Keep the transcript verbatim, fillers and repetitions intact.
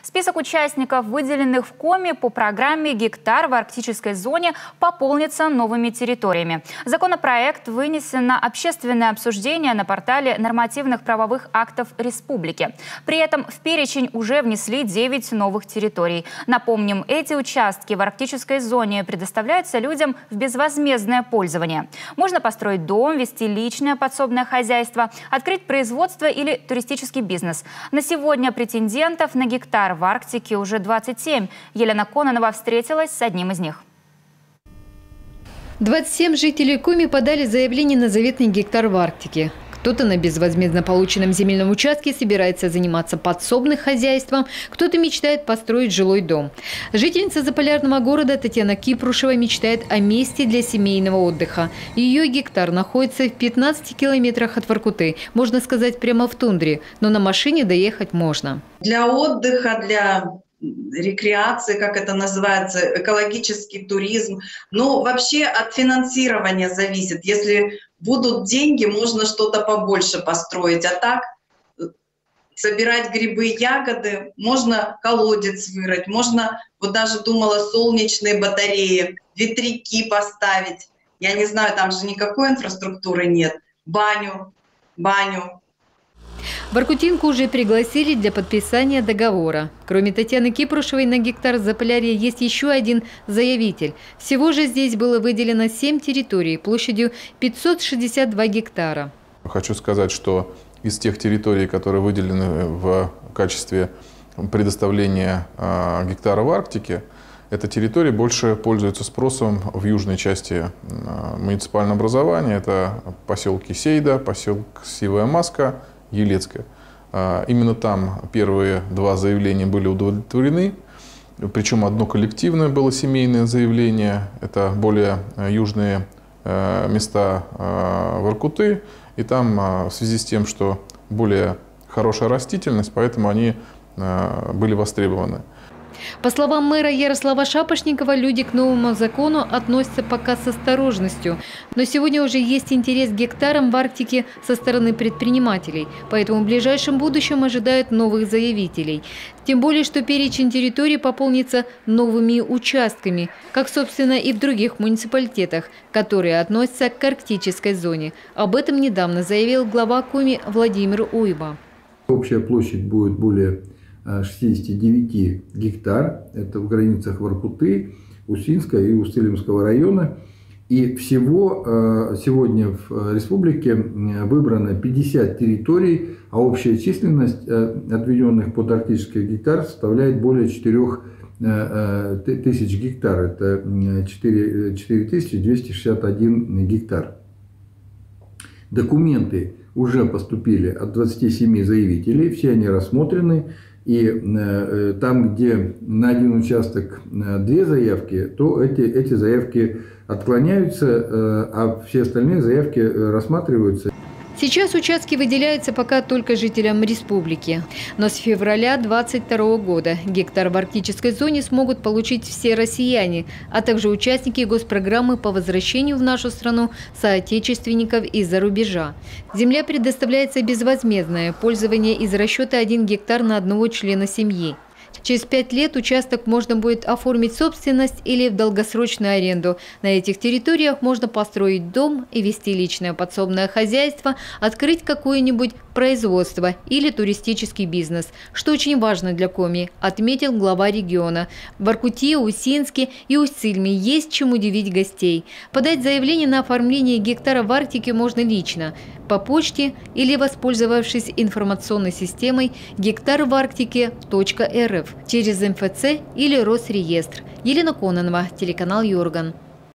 Список участников, выделенных в Коми по программе «Гектар» в арктической зоне, пополнится новыми территориями. Законопроект вынесен на общественное обсуждение на портале нормативных правовых актов республики. При этом в перечень уже внесли девять новых территорий. Напомним, эти участки в арктической зоне предоставляются людям в безвозмездное пользование. Можно построить дом, вести личное подсобное хозяйство, открыть производство или туристический бизнес. На сегодня претендентов на гектар в Арктике уже двадцать семь. Елена Кононова встретилась с одним из них. двадцать семь жителей Коми подали заявление на заветный гектар в Арктике. Кто-то на безвозмездно полученном земельном участке собирается заниматься подсобным хозяйством, кто-то мечтает построить жилой дом. Жительница заполярного города Татьяна Кипрушева мечтает о месте для семейного отдыха. Ее гектар находится в пятнадцати километрах от Воркуты, можно сказать, прямо в тундре, но на машине доехать можно. Для отдыха, для рекреации, как это называется, экологический туризм. Но вообще от финансирования зависит. Если будут деньги, можно что-то побольше построить. А так собирать грибы и ягоды, можно колодец вырыть, можно, вот даже думала, солнечные батареи, ветряки поставить. Я не знаю, там же никакой инфраструктуры нет. Баню, баню. Воркутинку уже пригласили для подписания договора. Кроме Татьяны Кипрушевой, на гектар Заполярья есть еще один заявитель. Всего же здесь было выделено семь территорий площадью пятьсот шестьдесят два гектара. Хочу сказать, что из тех территорий, которые выделены в качестве предоставления гектара в Арктике, эта территория больше пользуется спросом в южной части муниципального образования. Это поселки Сейда, поселок Сивая Маска, Елецкая. Именно там первые два заявления были удовлетворены. Причем одно коллективное было семейное заявление. Это более южные места Воркуты. И там в связи с тем, что более хорошая растительность, поэтому они были востребованы. По словам мэра Ярослава Шапошникова, люди к новому закону относятся пока с осторожностью. Но сегодня уже есть интерес к гектарам в Арктике со стороны предпринимателей. Поэтому в ближайшем будущем ожидают новых заявителей. Тем более, что перечень территорий пополнится новыми участками, как, собственно, и в других муниципалитетах, которые относятся к арктической зоне. Об этом недавно заявил глава Коми Владимир Уйба. Общая площадь будет более шестидесяти девяти гектар, это в границах Воркуты, Усинска и Устилимского района. И всего сегодня в республике выбрано пятьдесят территорий, а общая численность отведенных под арктический гектар составляет более четырёх тысяч гектар. Это четыре тысячи двести шестьдесят один гектар. Документы уже поступили от двадцати семи заявителей, все они рассмотрены. И э, там, где на один участок э, две заявки, то эти, эти заявки отклоняются, э, а все остальные заявки рассматриваются. Сейчас участки выделяются пока только жителям республики. Но с февраля две тысячи двадцать второго года гектар в арктической зоне смогут получить все россияне, а также участники госпрограммы по возвращению в нашу страну соотечественников из-за рубежа. Земля предоставляется безвозмездное пользование из расчета один гектар на одного члена семьи. Через пять лет участок можно будет оформить собственность или в долгосрочную аренду. На этих территориях можно построить дом и вести личное подсобное хозяйство, открыть какое-нибудь производство или туристический бизнес, что очень важно для Коми, отметил глава региона. В Воркуте, Усинске и Усть-Сильме есть чем удивить гостей. Подать заявление на оформление гектара в Арктике можно лично, по почте или воспользовавшись информационной системой гектар в арктике точка эр эф через эм эф цэ или Росреестр. Елена Кононова, телеканал Юрган.